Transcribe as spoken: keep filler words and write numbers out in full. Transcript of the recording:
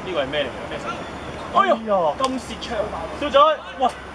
呢個係咩嚟嘅？咩神？哎呀，咁蝕場，小仔，哇！